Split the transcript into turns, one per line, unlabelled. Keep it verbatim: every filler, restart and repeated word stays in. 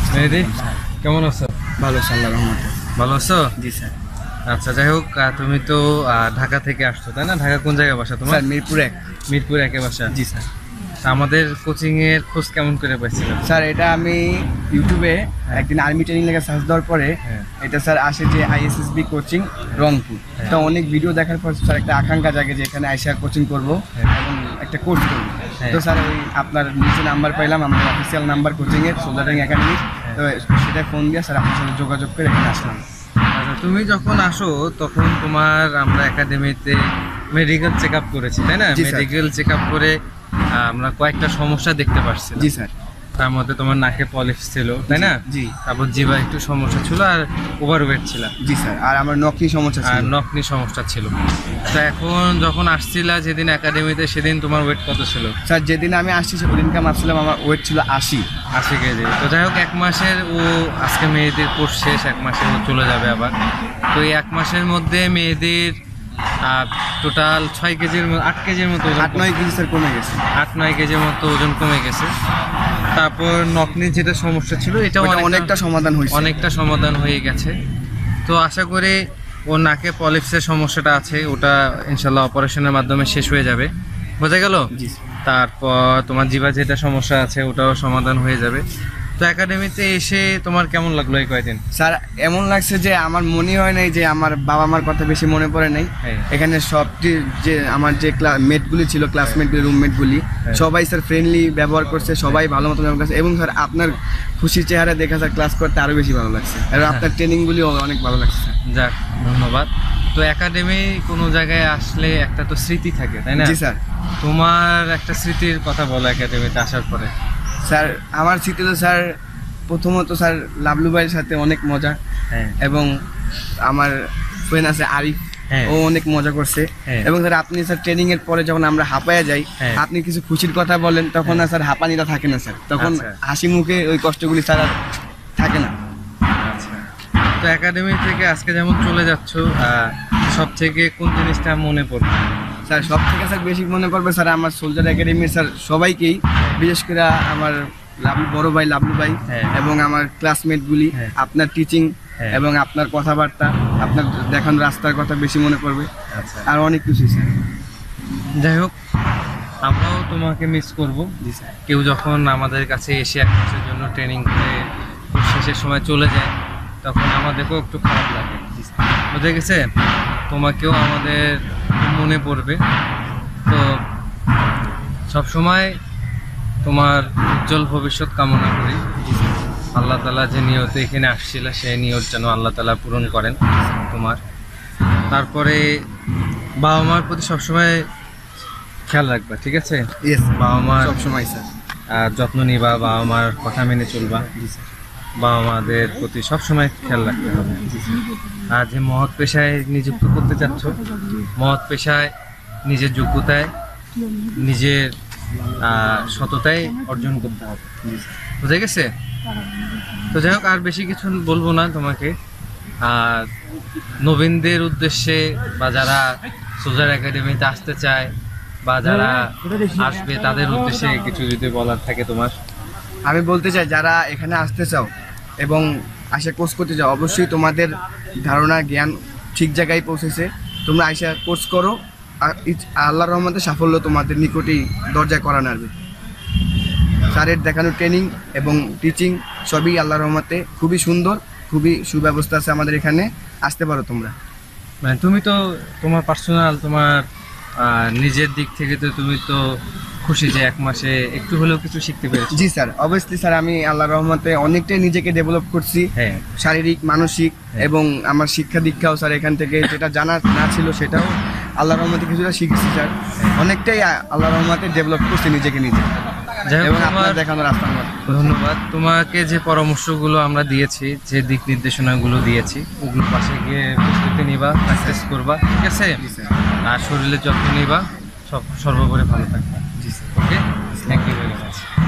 মেহেদি কেমন আছো?
ভালো আছি আল্লাহর রহমতে।
ভালো আছো?
জি স্যার।
আচ্ছা, যাই হোক, তুমি তো ঢাকা থেকে আসছো, তাই না? ঢাকা কোন জায়গায় বাসা তোমার?
স্যার মিরপুর এক।
মিরপুর একে বাসা?
জি স্যার।
আমাদের কোচিং এর খোঁজ কেমন করে পাইছিলাম?
স্যার এটা আমি ইউটিউবে একদিন আর্মি ট্রেনিং লেগে সার্চ দেওয়ার পরে এটা স্যার আসে যে আইএসএসবি কোচিং রংপুর। তো অনেক ভিডিও দেখার পর স্যার একটা আকাঙ্ক্ষা জাগে যে এখানে আইসা কোচিং করবো এবং একটা কোর্স করবো। তো স্যার ওই আপনার নিচে নাম্বার পাইলাম, আমাদের অফিসিয়াল নাম্বার কোচিংয়ের সোলজারিং একাডেমির। তো সেটা ফোন দিয়ে স্যার আপনার সাথে যোগাযোগ করে এখানে আসলাম।
আচ্ছা, তুমি যখন আসো তখন তোমার আমরা একাডেমিতে মেডিকেল চেক আপ করেছি, তাই না? মেডিকেল চেক আপ করে আমরা কয়েকটা সমস্যা দেখতে পাচ্ছি।
জি স্যার।
তার মধ্যে তোমার নাকে পলিশ ছিল, তাই না?
জি।
তারপর জিভা একটু সমস্যা ছিল আর ওভারওয়েট ছিল।
জি স্যার। আর আমার নকনি সমস্যা ছিল।
আর নকনি সমস্যা ছিল। তো এখন যখন আসছিলা যেদিন একাডেমিতে, সেদিন তোমার ওয়েট কত ছিল?
স্যার যেদিন আমি আসছি সেদিনকে মাপছিলাম, আমার ওয়েট ছিল আশি
আশি কেজি। তো যাই হোক, এক মাসের ও আজকে মেয়েদের কোর্স শেষ, এক মাসে ও চলে যাবে আবার। তো এই এক মাসের মধ্যে মেয়েদের টোটাল ছয় কেজির আট কেজির মতো
আট নয় কেজি স্যার কমে গেছে।
আট নয় কেজির মতো ওজন কমে গেছে। তারপর নকনির যেটা সমস্যা ছিল এটা
অনেকটা সমাধান হয়েছে,
অনেকটা সমাধান হয়ে গেছে। তো আশা করি ও নাকে পলিপসের সমস্যাটা আছে, ওটা ইনশাল্লাহ অপারেশনের মাধ্যমে শেষ হয়ে যাবে। বোঝা গেল? তারপর তোমার জিভা যেটা সমস্যা আছে ওটাও সমাধান হয়ে যাবে। তো একাডেমিতে এসে তোমার কেমন লাগলো এই কয়েকদিন?
স্যার এমন লাগছে যে আমার মনে হয় নাই যে আমার বাবা মার কথা বেশি মনে পড়ে নাই। এখানে সবটি যে আমার যে মেটগুলি ছিল, ক্লাসমেটগুলি, রুমমেটগুলি সবাই স্যার ফ্রেন্ডলি ব্যবহার করছে, সবাই ভালো মতো ব্যবহার করছে। এবং স্যার আপনার খুশি চেহারা দেখা স্যার ক্লাস করতে আরও বেশি ভালো লাগছে, আর আপনার ট্রেনিংগুলিও অনেক ভালো লাগছে।
যাক, ধন্যবাদ। তো একাডেমি কোনো জায়গায় আসলে একটা তো স্মৃতি থাকে, তাই না?
জি স্যার।
তোমার একটা স্মৃতির কথা বলো একাডেমিতে আসার পরে।
স্যার আমার স্মৃতি তো স্যার প্রথমত স্যার লাবলু ভাইয়ের সাথে অনেক মজা, এবং আমার ফ্রেন্ড আছে আরিফ, ও অনেক মজা করছে। এবং স্যার আপনি স্যার ট্রেনিং এর পরে যখন আমরা হাঁপায়া যাই, আপনি কিছু খুশির কথা বলেন, তখন না স্যার হাঁপানিটা থাকে না স্যার, তখন হাসি মুখে ওই কষ্টগুলি স্যার আর থাকে না।
আচ্ছা, তো একাডেমি থেকে আজকে যেমন চলে যাচ্ছ, সব থেকে কোন জিনিসটা মনে পড়বে?
স্যার সব থেকে স্যার বেশি মনে পড়বে স্যার আমার সোলজার একাডেমির স্যার সবাইকেই, বিশেষ করে আমার লাভলু বড় ভাই লাভলু ভাই এবং আমার ক্লাসমেটগুলি, আপনার টিচিং এবং আপনার কথাবার্তা, আপনার দেখানো রাস্তার কথা বেশি মনে পড়বে।
আচ্ছা,
আর অনেক কিছু স্যার।
যাই হোক, আমরাও তোমাকে মিস করবো।
জি স্যার।
কেউ যখন আমাদের কাছে এসে এক মাসের জন্য ট্রেনিং করে শেষের সময় চলে যায়, তখন আমাদেরকেও একটু খারাপ লাগে। বুঝে গেছে? তোমাকেও আমাদের মনে পড়বে। তো সবসময় তোমার উজ্জ্বল ভবিষ্যৎ কামনা করি। আল্লাহ তাআলা যে নিয়তে এখানে আসছিল, সেই নিয়ত যেন আল্লাহ তাআলা পূরণ করেন তোমার। তারপরে বাবা মার প্রতি সবসময় খেয়াল রাখবা, ঠিক আছে? বাবা মার
সবসময় স্যার
যত্ন নিবা, বাবা মার কথা মেনে চলবা। বাবা মাদের প্রতি সবসময় খেয়াল রাখতে হবে। আর যে মহৎ পেশায় নিযুক্ত করতে চাচ্ছ, মহৎ পেশায় নিজের যোগ্যতায়, নিজের সততায় অর্জন করতে হবে। বুঝে গেছে? তো যাই হোক, আর বেশি কিছু বলবো না তোমাকে। আর নবীনদের উদ্দেশ্যে বা যারা সোলজার একাডেমিতে আসতে চায় বা যারা আসবে তাদের উদ্দেশ্যে কিছু যদি বলার থাকে তোমার।
আমি বলতে চাই, যারা এখানে আসতে চাও এবং আশা কোর্স করতে চাও, অবশ্যই তোমাদের ধারণা জ্ঞান ঠিক জায়গায় পৌঁছেছে। তোমরা আশা কোর্স করো, আল্লাহর রহমতে সাফল্য তোমাদের নিকটেই দরজায় করা নাড়বে। স্যারের দেখানো ট্রেনিং এবং টিচিং সবই আল্লাহর রহমতে খুবই সুন্দর, খুবই সুব্যবস্থা আছে আমাদের এখানে। আসতে পারো তোমরা।
মানে তুমি তো তোমার পার্সোনাল, তোমার নিজের দিক থেকে তো তুমি তো খুশি যে এক মাসে একটু হলেও কিছু শিখতে পেরেছি।
জি স্যার, অবশ্যই স্যার। আমি আল্লাহর রহমতে অনেকটাই নিজেকে ডেভেলপ করছি, শারীরিক, মানসিক, এবং আমার শিক্ষা দীক্ষাও স্যার এখান থেকে যেটা জানা না ছিল সেটাও আল্লাহর রহমতে কিছুটা শিখছি স্যার। অনেকটাই আল্লাহর রহমতে ডেভেলপ করছি নিজেকে নিজে।
ধন্যবাদ। তোমাকে যে পরামর্শগুলো আমরা দিয়েছি, যে দিক নির্দেশনাগুলো দিয়েছি, ওগুলো পাশে গিয়ে প্রস্তুতি নিবা, প্র্যাকটিস করবা, ঠিক আছে? আর শরীরের যত্ন নিবা, সব সর্বোপরি ভালো থাকবে। Okay, thank you very much.